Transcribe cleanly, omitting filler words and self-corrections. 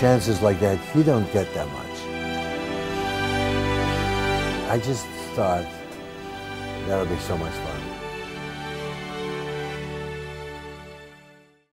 chances like that, you don't get that much. I just thought that would be so much fun.